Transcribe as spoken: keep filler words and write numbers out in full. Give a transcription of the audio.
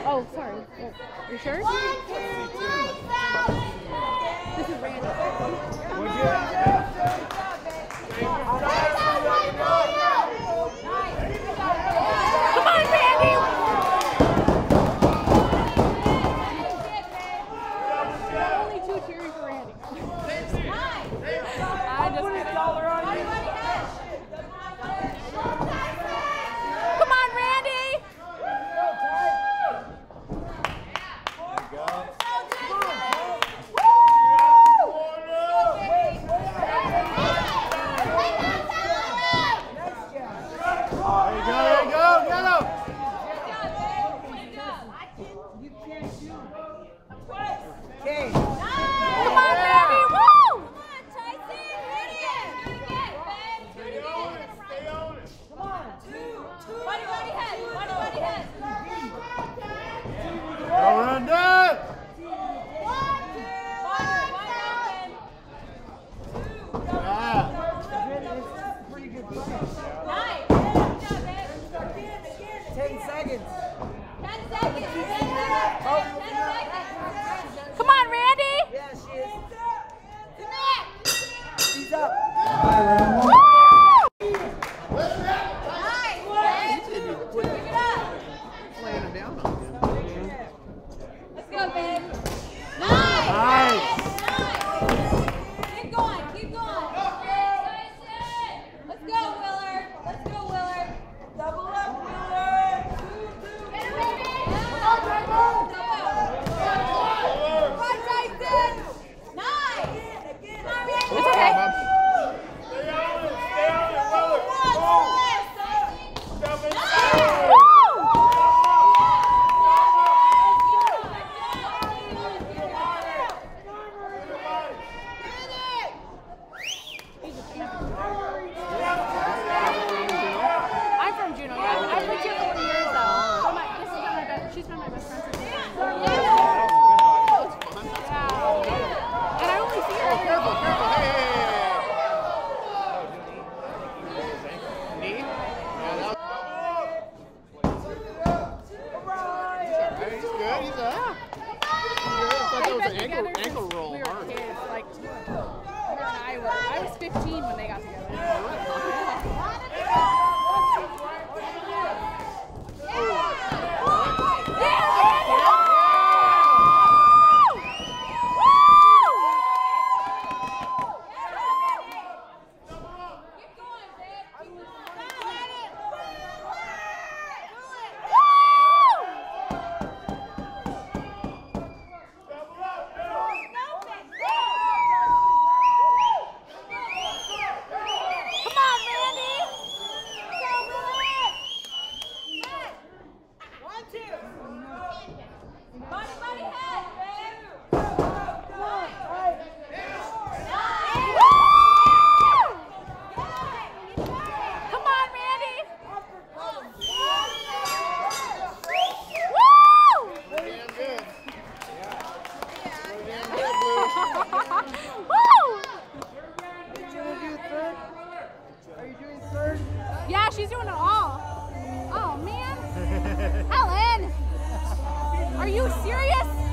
Oh, sorry. Are you sure? This is Randy. Come on, Randy! Only two cheering for Randy. I just put a dollar on you. Come on, Randy! Come on, Randy! Woo! Come on, Tyson! Hit it! Do it again, Ben! Do it again! Stay on it! Come on! Two! Two! Buddy, buddy head! Buddy, buddy head! Go run down! One, two! One, one, two! Yeah! Pretty good defense. Nice! Good job, Ben! Ten seconds. Ten seconds! Ten seconds! Oh. Ten seconds! Come on, Randy! Yeah, she is. Connect! She's up. Woo! Let's Nice! Ben! Keep it up! laying it down on him. Let's go, Ben! Nice! Nice! Nice! Keep going, keep going! Let's go, Willard! Let's go, Willard! Double up, Willard! Get it, baby! Come on, Tyson! Nice! Come on, Randy! It's okay. Stay on it! Stay on it, brother! I'm from Juneau, yeah. I've lived here for years, though. So my, this is my best, she's been my best friend since then. Yeah. And I only see her. Careful, careful! Hey, hey, hey! Knee? Yeah, that was... He's good, he's up. I thought that was an ankle, ankle roll. We were hard. kids, like, her and I were, I was fifteen when they got together. Yeah, she's doing it all. Oh, man. Helen, are you serious?